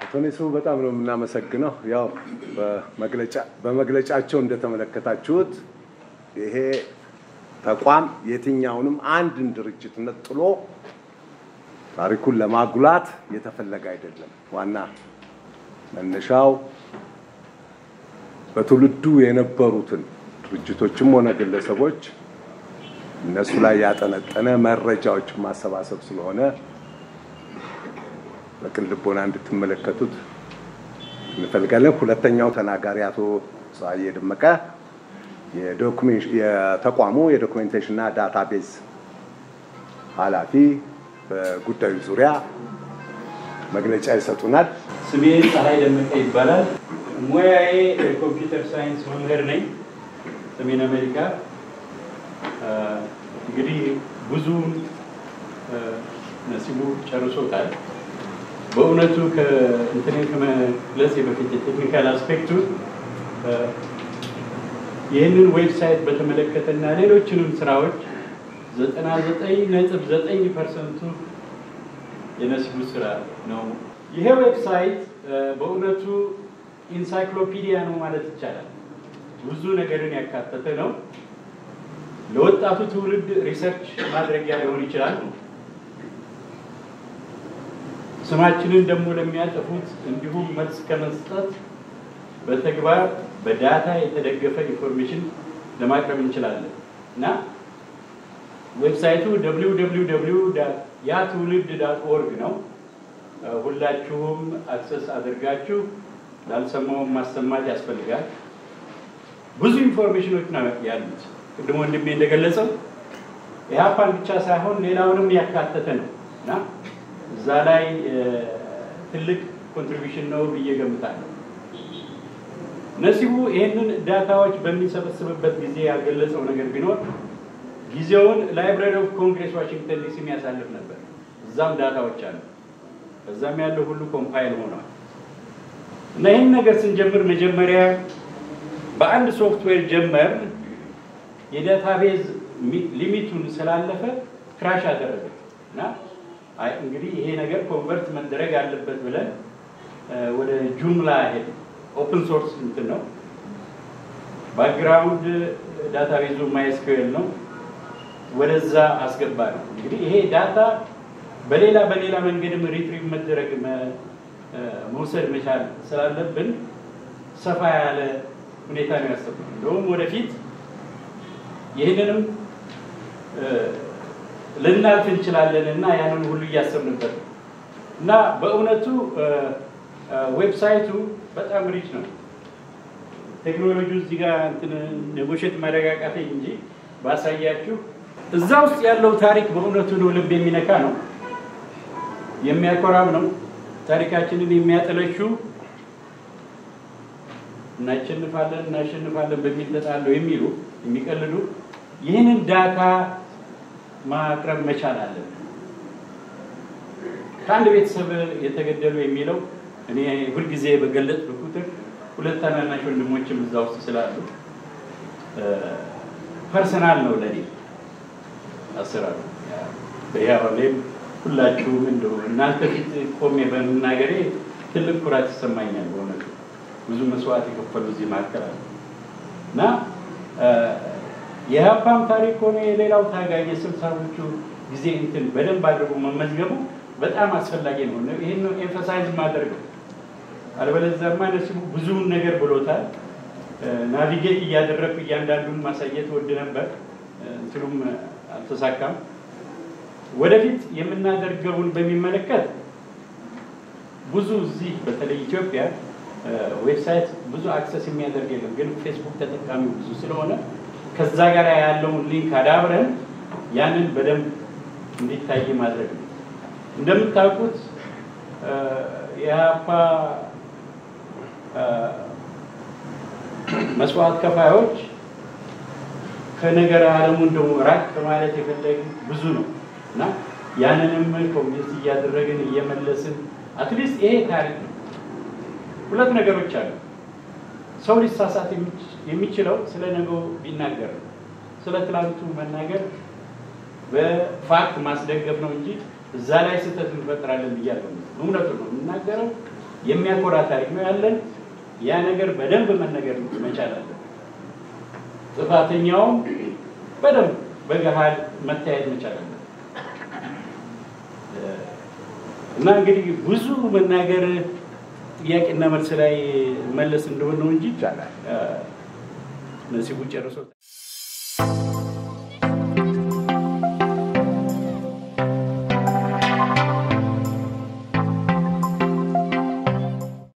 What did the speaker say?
አቶኒሱ በጣም ነው የምናመሰግነው ያው በመግለጫቸው እንደተመለከታችሁት ይሄ ተቋም የትኛውንም አንድን ድርጅት ነጥሎ ታሪኩን ለማጉላት የተፈለገ አይደለም ዋና መነሻው በትውልዱ የነበሩትን ድርጅቶችም ሆነ ግለሰቦች እነሱ ላይ ያጠነጠነ መረጃዎች ማሰባሰብ ስለሆነ በቅልቦና እንድትመለከቱት እንፈልጋለን ሁለተኛው ተናጋሪ አቶ ሳዬ ደመቀ የተቋሙ የዶክመንቴሽን እና ዳታቤዝ ኃላፊ በጉዳዩ ዙሪያ መግለጫ ይሰጡናል ስሜ ሳዬ ደመቀ ይባላል ሙያዬ ኮምፒውተር ሳይንስ መምህር ነኝ ሰሜን አሜሪካ እንግዲህ ብዙ ነሲቡ ጨርሶታል በእውነቱ ከመግለጽ በፊት ቴክኒካል አስፔክቱ ይህንን ዌብሳይት በተመለከተና ሌሎችንም ስራዎች 99.9% የነሲቡ ስራ ነው ይሄ ዌብሳይት በእውነቱ ኢንሳይክሎፒዲያ ነው ማለት ይቻላል ብዙ ነገርን ያካተተ ነው ለወጣቱ ትውልድ ሪሰርች ማድረጊያ ሊሆን ይችላል ስማችንን ደግሞ ለሚያጠፉት እንዲሁም መልስ ከመስጠት በተግባር በዳታ የተደገፈ ኢንፎርሜሽን ለማቅረብ እንችላለን እና ዌብሳይቱ www.yatulid.org ነው ሁላችሁም አክሰስ አድርጋችሁ ላልሰማው ማሰማት ያስፈልጋል ብዙ ኢንፎርሜሽኖች ነው ያሉት ቅድሞ ወንድሜ እንደገለጸው ያፓን ብቻ ሳይሆን ሌላውንም ያካተተ ነው እና እዛ ላይ ትልቅ ኮንትሪቢዩሽን ነው በየገምታለሁ ነሲቡ ይሄንን ዳታዎች በሚሰበስብበት ጊዜ ያገለጸው ነገር ቢኖር ጊዜውን ላይብራሪ ኦፍ ኮንግሬስ ዋሽንግተን ዲሲ የሚያሳልፍ ነበር እዛም ዳታዎች አሉ እዛም ያለው ሁሉ ኮምፓይል ሆኗል እና ይሄን ነገር ስንጀምር መጀመሪያ በአንድ ሶፍትዌር ጀመር የዳታቤዝ ሊሚቱን ስላለፈ ክራሽ አደረገ እና አይ እንግዲህ ይሄ ነገር ኮንቨርት መደረግ አለበት ብለን ወደ ጁምላ ሄድ ኦፕን ሶርስ እንትን ነው ባክግራውንድ ዳታቤዙ MySQL ነው ወደዛ አስገባ ነው እንግዲህ ይሄ ዳታ በሌላ መንገድም ሪትሪቭ መደረግ መውሰድ መቻል ስላለብን ሰፋ ያለ ሁኔታ ነው ያሰብነው እንደውም ወደፊት ይሄንንም ልናልፍ እንችላለንና ያንን ሁሉ ያሰብንበት እና በእውነቱ ዌብሳይቱ በጣም ሪች ነው ቴክኖሎጂው እዚህ ጋር እንትን ኔጎሽት ማረጋጋት እንጂ ባሳያችሁ እዛ ውስጥ ያለው ታሪክ በእውነቱ ነው ልብ የሚነካ ነው የሚያኮራም ነው ታሪካችንን የሚያጠለሹ እናሸንፋለን በሚል ተጣለው የሚሉ የሚቀልዱ ይህንን ዳታ ማቅረብ መቻል አለብን ከአንድ ቤተሰብ የተገደሉ የሚለው እኔ ሁሉ ጊዜ በገለጽ በቁጥር ሁለት ታናናሽ ወንድሞችም እዛው ስላሉ ፐርሰናል ነው ለኔ አሰራሩ በያውሌም ሁላችሁም እንደው እናንተ ፊት ቆሜ በመናገሬ ትልቅ ኩራት ይሰማኛል በእውነቱ ብዙ መስዋዕት የከፈሉ እዚህ ማከራል እና የሃፓም ታሪክ ሆነ የሌላው ታጋይ የስልሳዎቹ ጊዜ እንትን በደንብ አድርጎ መመዝገቡ በጣም አስፈላጊ ነው ይሄን ነው ኤምፋሳይዝ ማድረግ አልበለዚያማ ነሲቡ ብዙ ነገር ብሎታል ናቪጌት ያደረኩ እያንዳንዱን ማሳየት ወድ ነበር እንትሉም አልተሳካም ወደፊት የምናደርገውን በሚመለከት ብዙ እዚህ በተለይ ኢትዮጵያ ዌብሳይት ብዙ አክሰስ የሚያደርግ የለም ግን ፌስቡክ ተጠቃሚ ብዙ ስለሆነ ከዛ ጋር ያለውን ሊንክ አዳብረን ያንን በደንብ እንዲታይ ማድረግ ነው እንደምታውቁት የአፓ መስዋዕት ከፋዮች ከነገር ዓለሙ እንደው ራቅ ማለት የፈለጉ ብዙ ነው እና ያንንም ኮሚኒቲ ያደረግን እየመለስን አትሊስት ይሄ ታሪክ ሁለት ነገሮች አሉ ሰው ሊሳሳት የሚችለው ስለ ነገው ቢናገር ስለ ትላንቱ መናገር በፋክት ማስደገፍ ነው እንጂ እዛ ላይ ስተት እንፈጥራለን ይያለው እውነቱ ነው እናገረው የሚያኮራ ታሪክ ነው ያለን ያ ነገር በደንብ መነገር መቻል አለ ጥፋተኛው በደንብ በገሃል መታየት መቻል አለ እና እንግዲህ ብዙ መናገር ጥያቄና መልስ ላይ መለስ እንደሆነ ነው እንጂ ይቻላል ነሲቡ ጨርሶ